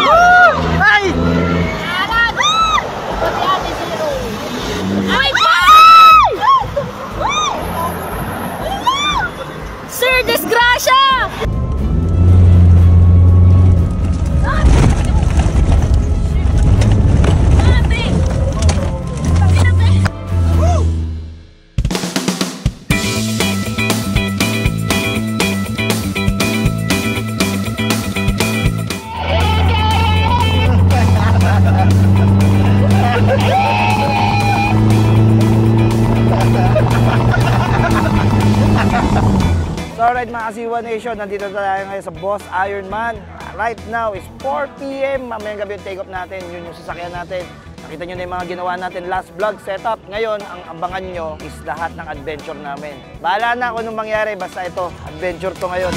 Ay! Sir, disgrasya! So alright mga Kasiwa Nation, nandito tayo ngayon sa Boss Ironman. Right now is 4 PM. Mamayang gabi yung take off natin, yun yung sasakyan natin. Nakita nyo na yung mga ginawa natin last vlog setup. Ngayon, ang abangan nyo is lahat ng adventure namin. Bahala na kung anong mangyari, basta ito, adventure to ngayon.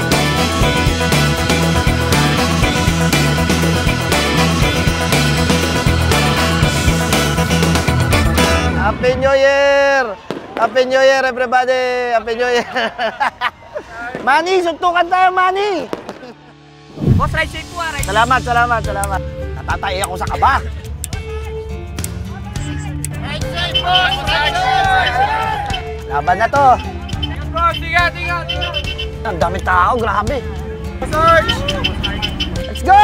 Happy New Year! Happy New Year everybody! Happy New Year! Manny, suntukan tayo Manny! Boss, ride safe po ride. Salamat, salamat, salamat. Natatay ako sa kaba. Ride safe boss! Ride safe! Laban na to. Boss, tiga! Ang daming tao, grabe. Search! Let's go!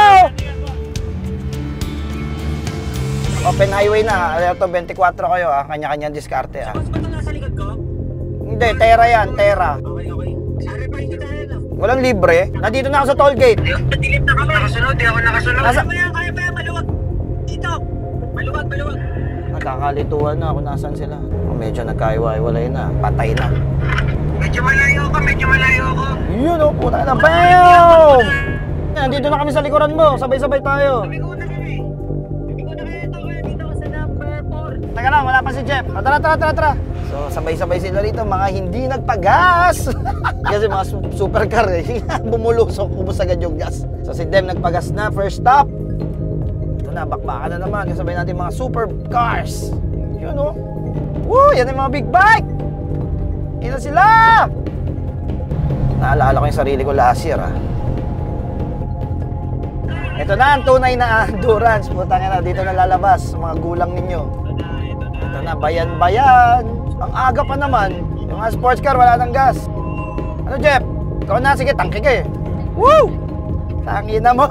Open highway na. Ito, 24 kayo ha. Kanya-kanyang diskarte ha. Boss, ba ito nasa likod ko? Hindi, Tera yan, Tera. Okay. Sari pa hindi tayo na. Walang libre. Nandito na ako sa toll gate. Dilip na kami. Nakasunod, di ako nakasunod. Nasa- Kaya pa yan, maluwag. Dito. Maluwag. Nakakalituan na kung nasan sila. Medyo nagkaiwa-iwalay na. Patay na. Medyo malayo ako. Yun o, puta na. BAM! Nandito na kami sa likuran mo. Sabay-sabay tayo. Sabi ko na ito. Kaya dito ka sa number 4. Teka lang, wala pa si Jeff. Tara. So, sabay-sabay sila rito, mga hindi nagpagas. Kasi mga supercar eh. Bumulusok, ubos agad yung gas. So, si Dem nagpagas na, first stop. Ito na, bakbakan na naman. Kasabay natin mga supercars. Yun o. Woo, yan yung mga big bike. Ito sila. Naalala ko yung sarili ko last year ah. Ito na ang tunay na endurance. Putang na, dito na lalabas mga gulang ninyo. Ito na, bayan-bayan. Ang aga pa naman. Yung mga sports car, wala nang gas. Ano, Jeff? Ikaw na, sige, tangke ka eh. Woo! Tangina mo.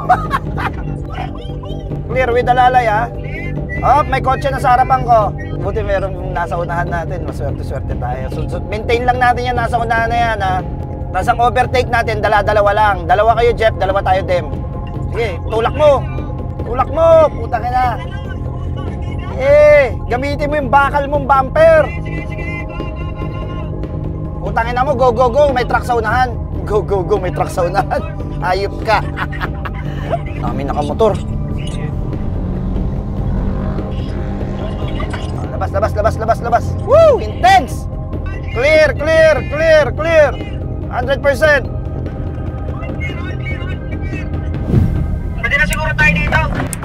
Clear with the lalay, ha? Oh, may kotse na sa harapan ko. Buti merong nasa unahan natin. Maswerte-swerte tayo. So, maintain lang natin yan, nasa unahan na yan, ha? Tapos ang overtake natin, dalawa lang. Dalawa kayo, Jeff, dalawa tayo, Dem. Sige, tulak mo. Putang ina. Gamitin mo yung bakal mong bumper. Putangin na mo, go, may truck sa unahan. Go, may truck sa unahan. Ayop ka. Kami nakamotor. Labas. Woo, intense. Clear. 100%. Pwede na siguro tayo dito.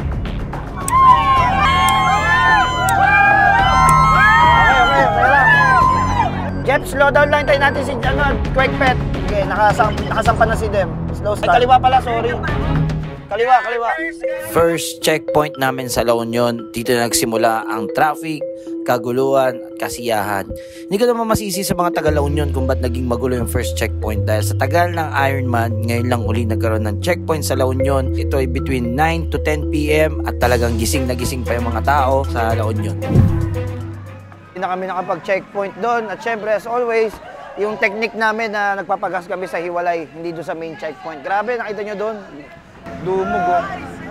Jeff, slow down lang. Tayo natin si Quick Pet. Okay, nakasampa na si Dem. Slow start. Ay, kaliwa pala, sorry. Kaliwa. First checkpoint namin sa La Union, dito nagsimula ang traffic, kaguluhan at kasiyahan. Hindi ko naman masisi sa mga taga La Union kung ba't naging magulo yung first checkpoint dahil sa tagal ng Ironman, ngayon lang uli nagkaroon ng checkpoint sa La Union. Ito ay between 9 to 10 PM at talagang gising na gising pa yung mga tao sa La Union. Hindi na kami nakapag-checkpoint doon at syempre as always, yung technique namin na nagpapagas kami sa hiwalay, hindi doon sa main checkpoint. Grabe, nakita nyo doon? Dumog oh.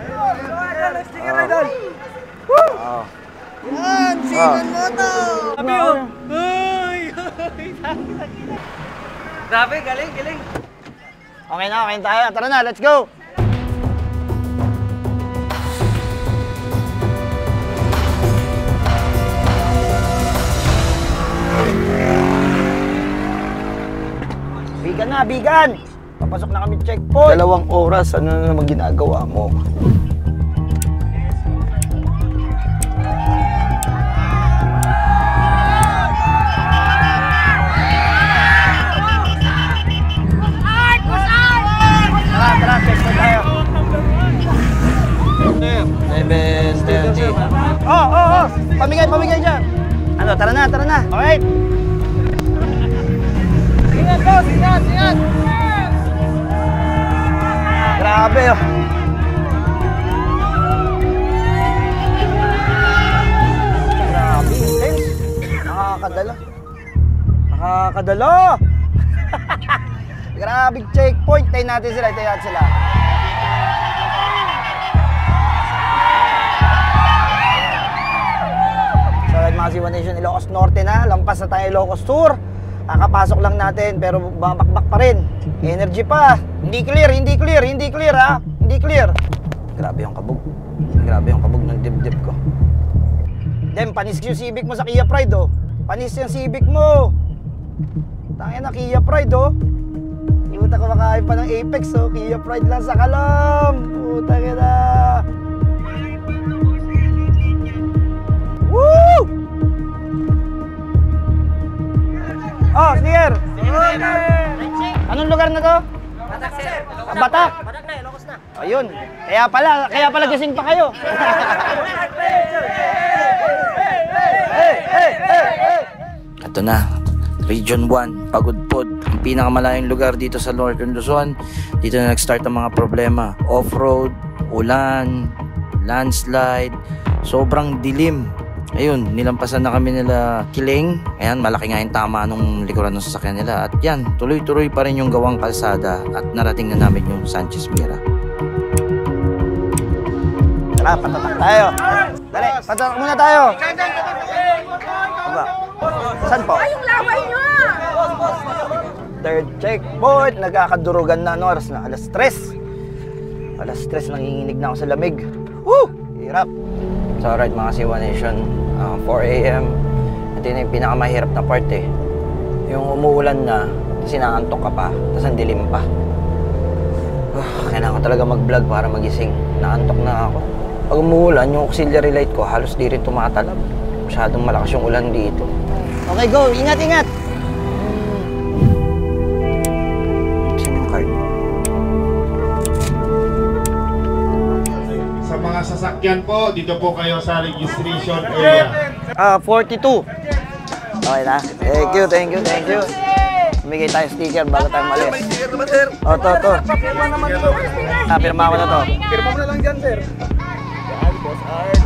Yan, sinan mo to. Sabi oh. Grabe, galing. Okay na tayo. Tara na, let's go! Bigan! Papasok na kami checkpoint. 2 oras, ano na naman ginagawa mo? Tara, checkpoint tayo. Pamigay dyan. Ano, tara na. Alright. Ingat, boss. Ingat. Grabe, oh. Grabe, intense. Nakakadala. Grabe checkpoint. Tayo natin sila. So, like mga Siwa Nation, Ilocos Norte na. Lampas na tayo Ilocos Sur. Kakapasok lang natin pero babakbak pa rin. Energy pa. Hindi clear ha. Hindi clear. Grabe yung kabog ng dibdib ko. Dem, panis yung Civic mo sa Kia Pride, oh. Panis yung Civic mo. Tangin na Kia Pride, oh. Puta, kumakain pa ng Apex, oh. Kia Pride lang sa kalam. Puta kita. Woo! Oh, Sneaker. Anong lugar na to? Batak, sir. Batak. Batak na, Ilocos na. Ayun. Kaya pala gising pa kayo. Ito na, Region 1, Pagudpod, ang pinakamalayong lugar dito sa Northern Luzon. Dito na nag-start ang mga problema. Off-road, ulan, landslide, sobrang dilim. Ayun, nilampasan na kami nila Kiling. Ayan, malaki nga yung tama nung likuran ng sasakyan nila. At yan, tuloy-tuloy pa rin yung gawang kalsada at narating na namin yung Sanchez Mira. Tara, patatak tayo. Dali, patatak muna tayo. Aba, saan po? Ay, yung laway nyo ah! Third checkpoint. Nagkakadurugan na, ano, oras na? Alas 3. Alas 3, nanginginig na ako sa lamig. Woo! Hirap. So alright mga Siwa Nation, 4 AM. Ito na yung pinakamahirap na part eh. Yung umuulan na, kasi naantok ka pa, tapos ang dilim pa. Kailangan ko talaga mag-vlog para magising. Naantok na ako. Pag umuulan, yung auxiliary light ko halos di rin tumatalab. Masyadong malakas yung ulan dito. Okay, go! Ingat! Saan yung card? Sa mga sasakyan po, dito po kayo sa registration area. 42. Okay na. Thank you. Bigay tayo sticker bago tayo malis. May sticker naman, sir. To. Pirma naman ito. Pirma ko na to. Pirma mo na lang dyan, sir. Yan, Boss Arts.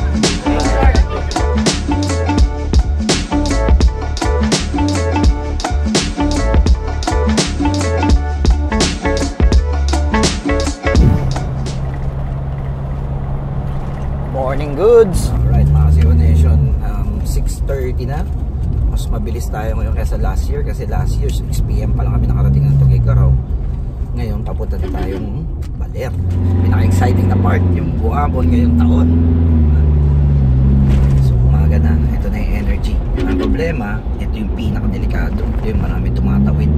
Morning goods. Alright mga Siwa Nation, 6:30 na. Mas mabilis tayo ngayon kaysa last year kasi last year 6 PM pa lang kami nakarating ng Tuguegarao. Ngayon papunta na tayong Baler. Pinaka-exciting na part yung buhabon ngayong taon. So umaga na, ito na yung energy. Ang problema, ito yung pinaka-delikado. Ito yung marami tumatawid.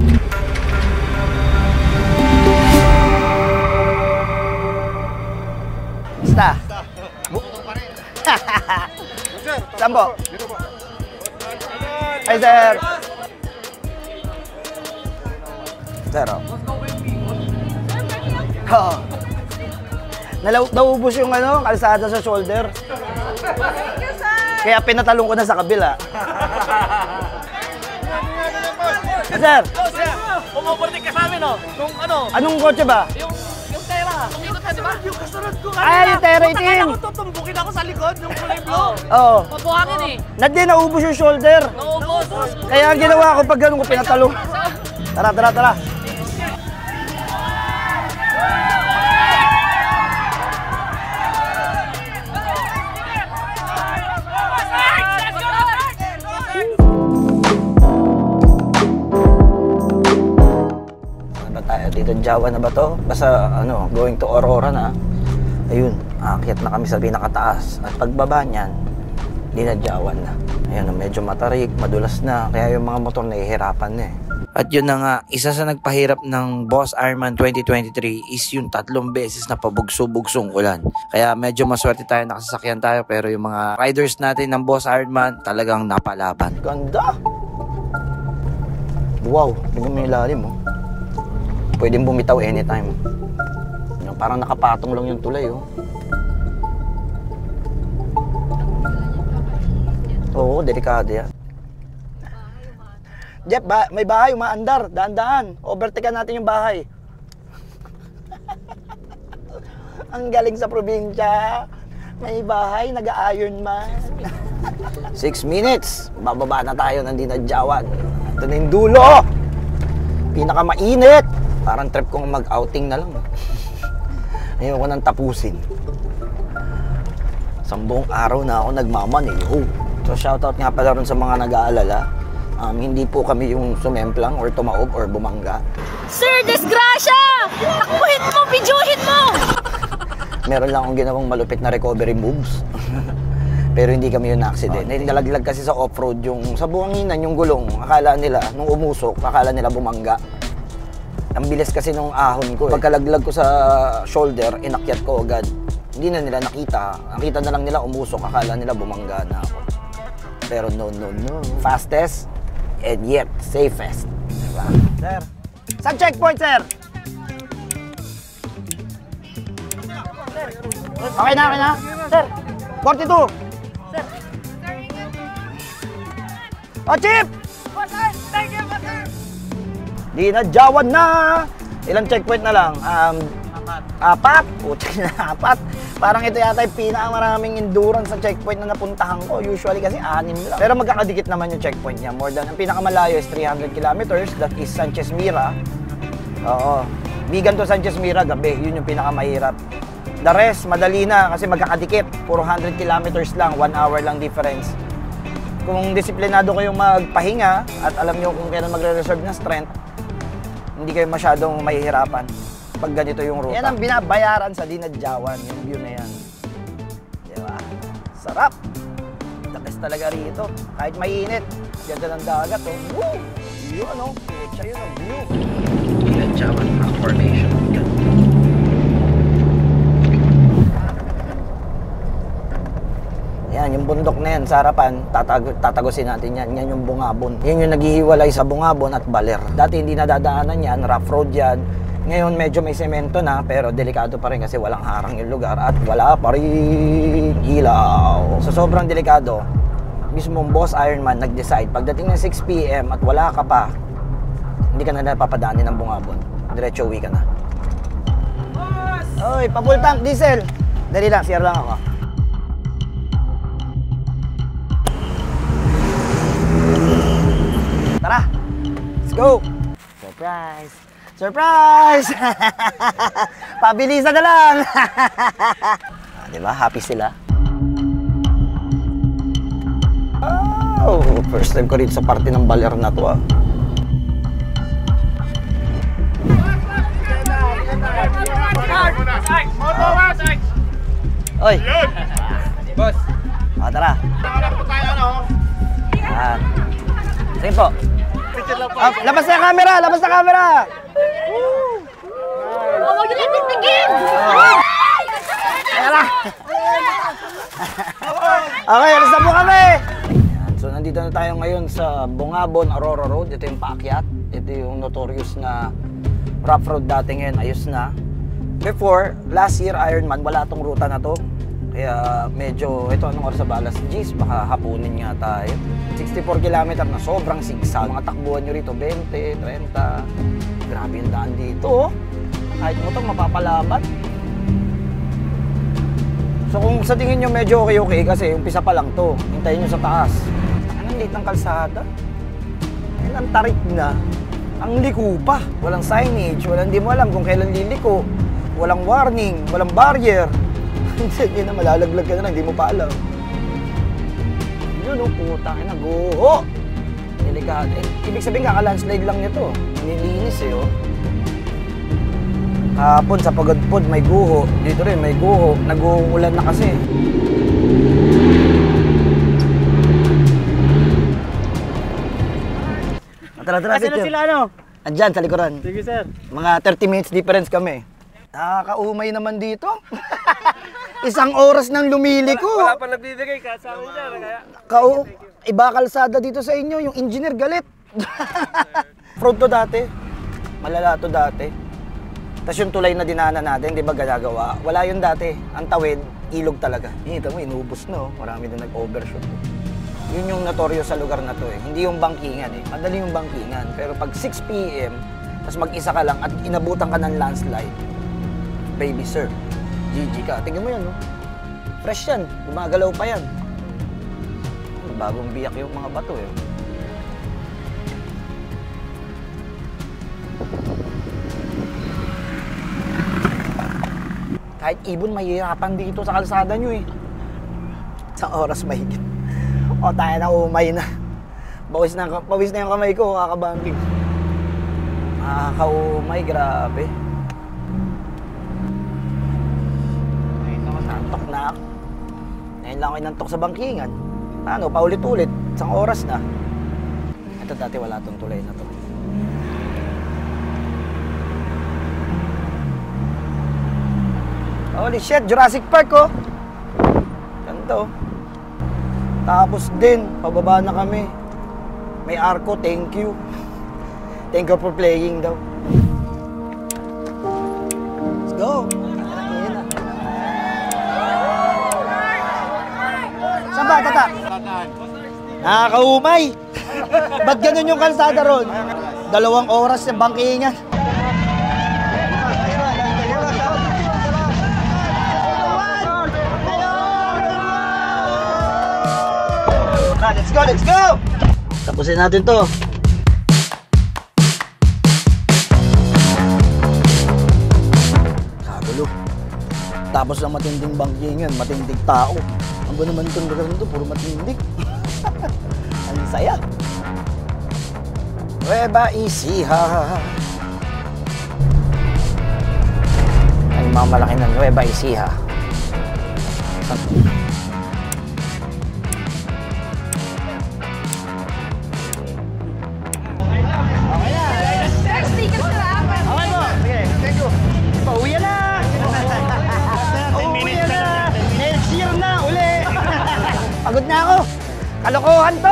Basta. Saan po? Ay, sir. Sir, oh. Oo. Naubos yung kalsada sa shoulder. Kaya pinatalong ko na sa kabila. Sir. Umuportik ka sa amin, no? Nung ano? Anong kotse ba? Yung Tera. Tumikot ka, di ba? Yung kasunod ko kanina. Ay, yung Tera itim. Kaya ko tutumbukin ako sa likod, yung kulay blue. Oo. Mabuhangin eh. Naubos yung shoulder. Naubos. Kaya ang ginawa ko pag ganun ko pinatalong. Tara. Dito Jawa na ba to? Basta going to Aurora na. Ayun, aakyat na kami sa pinakataas. At pagbaba niyan, di na Jawa na. Ayun, medyo matarik, madulas na. Kaya yung mga motor nahihirapan na eh. At yun na nga, isa sa nagpahirap ng Boss Ironman 2023 is yung 3 beses na pabugso-bugsong ulan. Kaya medyo maswerte tayo, nakasasakyan tayo, pero yung mga riders natin ng Boss Ironman talagang napalaban. Ganda! Wow, tingnan mo yung lalim oh. Pwedeng bumitaw anytime. Parang nakapatong lang yung tulay oh. Oo, delikado yan. Jeff, may bahay, umaandar. Daan-daan. Overtakean natin yung bahay. Ang galing sa probinsya. May bahay, nag-a-iron man. 6 minutes. Bababa na tayo ng dinadyawan. Ito na yung dulo. Pinakamainit. Parang trip kong mag-outing na lang. Ayoko nang tapusin. 10 araw na ako nagmamaneho. So shoutout nga pala rin sa mga nag-aalala. Hindi po kami yung sumemplang or tumaob or bumangga. Sir, disgrasya! Takbuhin mo, bidyuhin mo! Meron lang akong ginawang malupit na recovery moves. Pero hindi kami yung na-accident. Nalaglag kasi sa off-road yung sa buhanginan, yung gulong. Akala nila, nung umusok, akala nila bumangga. Ang bilis kasi nung ahon ko. Pagkalaglag ko sa shoulder, inakyat ko agad. Hindi na nila nakita. Nakita na lang nila umusok, akala nila bumangga na ako. Pero no. Fastest and yet safest. Diba? Sir, saan checkpoint, sir? Okay na. Sir, 42. Sir. Oh, Chip! Dinadyawan na! Ilang checkpoint na lang? 4? Pucha na, 4. Parang ito yata yung pinakamaraming endurance sa checkpoint na napuntahan ko. Usually kasi 6 lang. Pero magkakadikit naman yung checkpoint niya. More than, ang pinakamalayo is 300 kilometers. That is Sanchez Mira. Oo. Bigan to Sanchez Mira, gabi. Yun yung pinakamahirap. The rest, madali na kasi magkakadikit. Puro 100 kilometers lang, 1 hour lang difference. Kung disiplinado kayong magpahinga at alam nyo kung kailan magre-reserve ng strength, hindi kayo masyadong mahihirapan pag ganito yung ruta. Yan ang binabayaran sa dinadyawan, yung view na yan. Diba? Sarap! The best talaga rito. Kahit mainit, ganda ng dagat. Oh. Woo! Yun, ano? Pucha yun ang view. Dinadyawan Rock Formation. Yan, yung bundok na yan sa harapan, tatagusin natin yan. Yan yung Bungabon. Yan yung naghihiwalay sa Bungabon at Baler. Dati hindi nadadaanan yan, rough road yan. Ngayon medyo may semento na, pero delikado pa rin kasi walang harang yung lugar at wala pa rin ilaw. So sobrang delikado. Mismong Boss Ironman nag-decide, pagdating ng 6 PM at wala ka pa, hindi ka na napapadaanin ng Bungabon. Diretso uwi ka na. Oy, pa-full tank diesel. Dali lang, share lang ako. Tara! Let's go! Surprise! Surprise! Pabilisan na lang! Diba? Happy sila. Oh, first time ko rin sa parte ng Baler na to ah. Oy! Boss! Tara! Yan. Sige po. Labas na camera! Labas na camera! Huwag nyo lang tigtigin! Tara! Okay, alis na po kami! So, nandito na tayo ngayon sa Bungabon, Aurora Road. Ito yung paakyat. Ito yung notorious na rough road dati ngayon. Ayos na. Before, last year, Ironman, wala tong ruta na to. Kaya medyo, ito anong oras sa balas? Jeez, baka hapunin nga tayo. 64 kilometer na sobrang sigsag. Mga takbuhan nyo rito, 20, 30. Grabe yung daan dito. Kahit mo itong mapapalabat. So kung sa tingin nyo medyo okay kasi umpisa pa lang to. Hintayin nyo sa taas. Anong liit ng kalsada? Ayun, ang tarik na. Ang liko pa. Walang signage, hindi mo alam kung kailan liliko. Walang warning, walang barrier. Hindi na, malalaglag ka na, hindi mo pa alam. Yun, putang ina, guho! Delikado. Ibig sabihin, kaka-landslide lang nito. Nilinis eh, oh. Hapon sa Pagodpod, may guho. Dito rin, may guho. Nag-uulan na kasi. Tara, Sino sila ano? Andyan, sa likuran. Sige sir. Mga 30 minutes difference kami. Nakakaumay naman dito. 1 oras nang lumiliko. Wala pa nagbibigay ka sa amin dyan. Iba kalsada dito sa inyo, yung engineer galit. Fraud to dati. Malala to dati. Tapos yung tulay na dinaanan natin, di ba ginagawa? Wala yun dati. Ang tawid, ilog talaga. Hinita mo, inubos na. Oh. Marami na nag-overshoot. Yun yung notoryo sa lugar na to eh. Hindi yung bangkingan eh. Madali yung bangkingan. Pero pag 6 p.m, tapos mag-isa ka lang at inabutan ka ng landslide, baby sir, GG ka. Tingnan mo yan, no? Fresh yan. Gumagalaw pa yan. Bagong biyak yung mga bato eh. Kahit ibon, mahihirapan dito sa kalsada nyo eh. Sa oras mahigit. O tayo na umay na. Pawis na yung kamay ko, kakabanding. Nakakaumay, grabe. Ngayon ako nantok na ako. Ngayon lang ako nantok sa bangkingan. Ano, paulit-ulit. Isang oras na. Ito dati wala tong tulay na to. Holy shit, Jurassic Park oh. Ganito. Tapos din, pababa na kami. May arko, thank you. Thank you for playing daw. Let's go. Saan ba, tata? Nakakaumay. Ba't ganun yung kalsada ron? 2 oras yung bangkingan. Let's go, let's go! Tapusin natin to. Kagulo. Tapos ng matinding bangkingan, matinding tao. Ang ba naman itong lugar nito, puro matindig. Ang saya. Nueva Ecija. Ang mga malaki ng Nueva Ecija. Pagod na ako. Kalokohan to.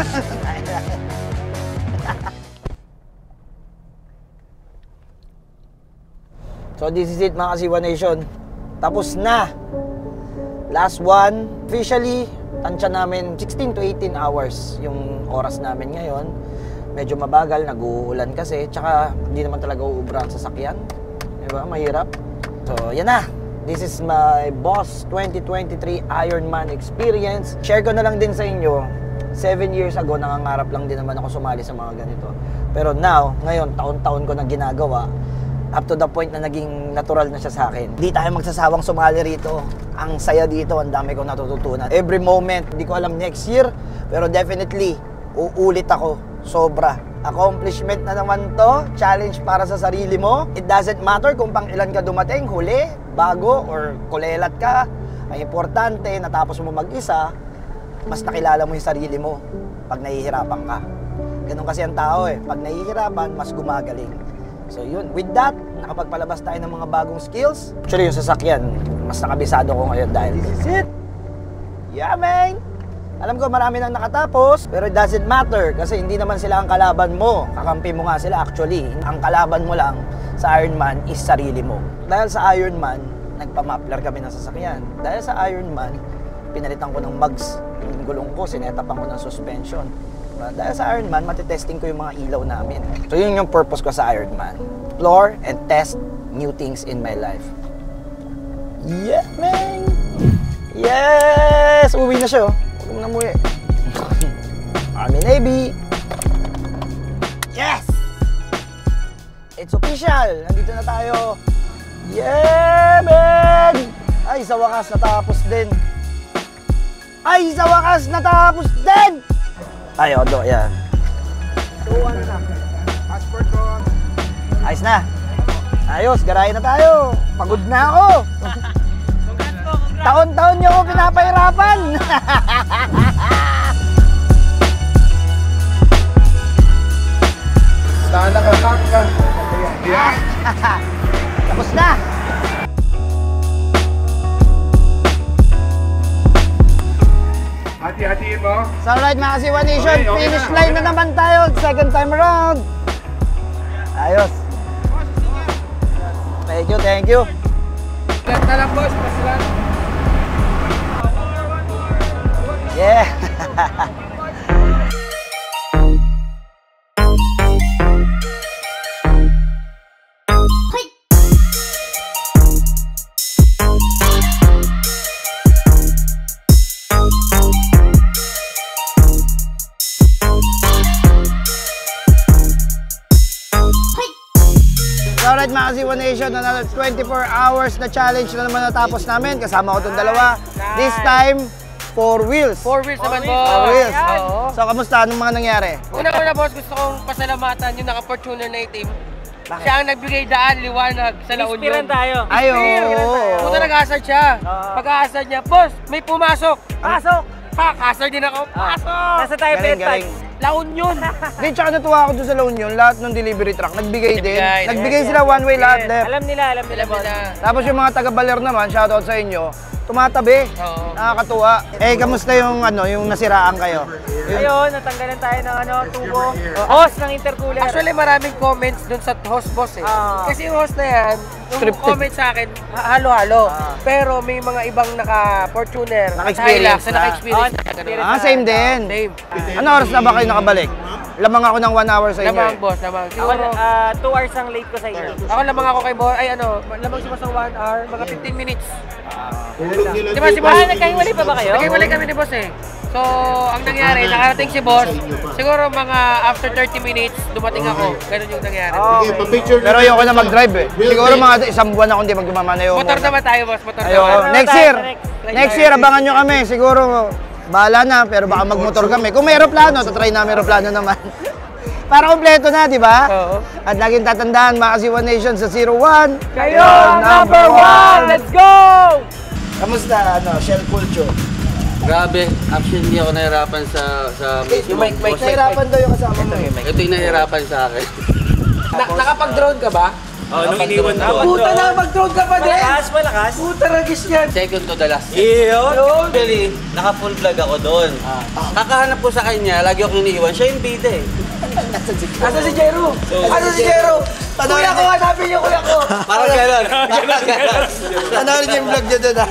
So this is it mga Kasiwa Nation. Tapos na. Last one. Officially, tansya namin 16 to 18 hours yung oras namin ngayon. Medyo mabagal, nag-uulan kasi. Tsaka hindi naman talaga uubra ang sasakyan. Diba? Mahirap. So yan na. This is my Boss 2023 Ironman experience. Share ko na lang din sa inyo, 7 years ago, nangangarap lang din naman ako sumali sa mga ganito. Pero now, ngayon, taon-taon ko na ginagawa, up to the point na naging natural na siya sa akin. Hindi tayo magsasawang sumali rito. Ang saya dito, ang dami kong natututunan. Every moment, hindi ko alam next year, pero definitely, uulit ako. Sobra. Accomplishment na naman to. Challenge para sa sarili mo. It doesn't matter kung pang ilan ka dumating, huli, bago, or kulelat ka. Ang importante, natapos mo mag-isa, mas nakilala mo yung sarili mo pag nahihirapan ka. Ganun kasi ang tao eh. Pag nahihirapan, mas gumagaling. So yun, with that, nakapagpalabas tayo ng mga bagong skills. Actually, yung sasakyan, mas nakabisado ko ngayon dahil this is it. Yeah, man! Alam ko marami nang nakatapos, pero it doesn't matter kasi hindi naman sila ang kalaban mo. Kakampi mo nga sila actually. Ang kalaban mo lang sa Ironman is sarili mo. Dahil sa Ironman, nagpa-muffler kami ng sasakyan. Dahil sa Ironman, pinalitan ko ng mugs. Yung gulong ko, sinetapan ko ng suspension. Dahil sa Ironman, matitesting ko yung mga ilaw namin. So yun yung purpose ko sa Ironman. Explore and test new things in my life. Yeah, man! Yes! Uwi na siya oh. Na muli. Army Navy. Yes! It's official. Nandito na tayo. Yeah, man! Ay, sa wakas natapos din. Ay, sa wakas natapos din! Ay, odo, yan. Passport ko. Ayos na. Ayos, garahe na tayo. Pagod na ako. Taon-taon niyo ako pinapahirapan. Saan nakasak ka? Tapos na. Hati-hatiin mo. So alright mga Kasiwa Nation, Okay, finish na, line okay na naman tayo. Second time around. Ayos. Thank you, thank you. Lang na lang boss, pas lang. Yeah. Alright mga Kasi One Nation, another 24 hours na challenge na naman natapos namin. Kasama ko itong dalawa. This time, 4 wheels. 4 wheels naman, boss. 4 wheels. Oo. So, kamusta? Anong mga nangyari? Una-una, boss, gusto kong pasalamatan yung naka-Fortuner na itim. Siya ang nagbigay daan, liwanag sa La Union. Inspiran tayo. Ay, oo. Puta nag-hazard siya. Pag-hazard niya, boss, may pumasok. Pasok! Ha, hazard din ako. Pasok! Nasa tayo Galing, pet tag. galing. La Union. Hindi, tsaka natuwa ako doon sa La Union. Lahat ng delivery truck, nagbigay din. Nagbigay. Nagbigay sila one way lahat. Left. Alam nila, boss. Tapos yung mga taga-Baler naman, shoutout sa inyo, tumatabi. Oo. Nakakatuwa. Eh, kamusta yung yung nasiraan kayo? Ayun, natanggalan tayo ng tubo. Hose ng intercooler. Actually, maraming comments dun sa host, boss eh. Kasi yung host na yan, yung Scripted. comment sa akin, halo-halo. Pero may mga ibang naka-Fortuner, Naka-experience na na. naka-experience na. Ah, same din. Same. Ano oras na ba kayo nakabalik? Lamang ako ng 1 hour sa inyo. Lamang, eh. boss, lamang. Ako, Siguro, 2 hours ang late ko sa inyo. ako lamang ako kay boss, ay ano, lamang si boss ng 1 hour, mga 15 minutes. Hulog nila Di ba si boss? Nagkahiwalay pa ba kayo? Nagkahiwalay kami ni boss eh. So, ang nangyari, nakarating si boss, siguro mga after 30 minutes, dumating ako. Ganun yung nangyari. Sige, pa-picture Pero ayoko na mag-drive eh. Siguro mga isang buwan ako hindi magmamanayo. Motor naman tayo, boss. Motor Ayoko. naman. Next year. Next. Next year, abangan nyo kami. Siguro, bahala na, pero baka magmotor kami. Kung may aeroplano, tatry namin aeroplano naman. Para kompleto na, di ba? Oo. At laging tatandaan, mga Kasi One Nation sa 01. Kayo, number 1! Let's go! Kamusta, Shell Culture? Grabe, actually hindi ako nahirapan sa mismo. Nahirapan daw yung kasama mo. Ito yung nahirapan sa akin. Nakapag-drone ka ba? Oo, nung iniwan ko. Puta na, mag-drone ka pa din! Malakas. Puta, ragis yan! Second to the last. Yun. Actually, naka-full vlog ako doon. Kakahanap ko sa kanya, lagi ako iniiwan. Siya yung bida eh. Asa si Jero? Asa si Jero? Kuya ko, hanapin niyo kuya ko! Parang gano'n. Ano niyo yung vlog niya doon?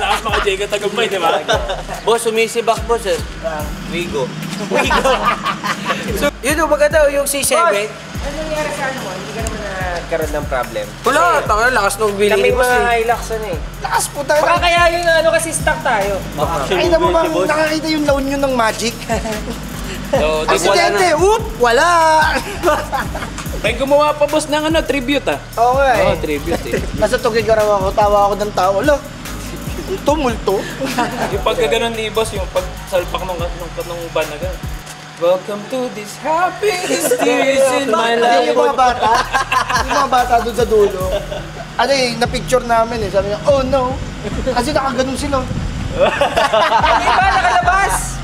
Boss, sumisibak boss eh. Wigo. So, yun yung maganda, yung C7. Ano nangyari sa ano mo? Hindi ka naman nagkaroon ng problem. Wala, taka lakas nung bili Kami ni boss mga eh. Hilux eh. Lakas po tayo. Baka kaya yun kasi stuck tayo. Ay na mo bang nakakita yung laon nyo ng magic? So, Aksidente! Whoop! Wala! May gumawa pa boss ng tribute Oo nga eh. tribute eh. Nasa tugig ka raw ako, tawa ako ng tao. Ala, tumulto. Yung pagkaganon ni boss, yung pagsalpak ng banagan. Welcome to this happiest years in my life. Yung mga bata, yung mga bata doon sa dulo. Ano eh, na-picture namin eh. Sabi niya, oh no. Kasi nakaganon sila. Hindi ba nakalabas?